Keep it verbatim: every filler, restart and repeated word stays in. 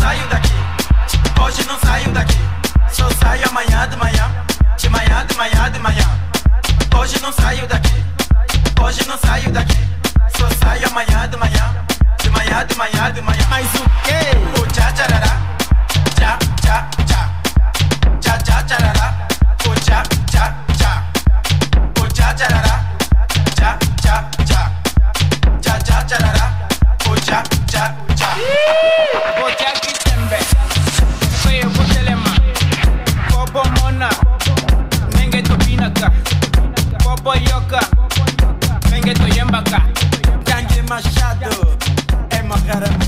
saio daqui, hoje não saio daqui. Só saio amanhã de manhã, de manhã, de manhã, de manhã. Hoje não saio daqui, hoje não saio daqui. Só saio amanhã de manhã, de manhã, de manhã, de manhã. Mas o quê? O tchá tcharará, tchá tchá tchá, tchá tchá tcharará, o tchá tchá tchá, o tchá tcharará, tchá tchá tchá, tchá tchá tcharará, o tchá tchá tchá. Bote aqui também, foi o botelema, Bobo Mona, ninguém to pinaka, Bobo Yoka, ninguém to yembaka, Gangue Machado, é uma cara.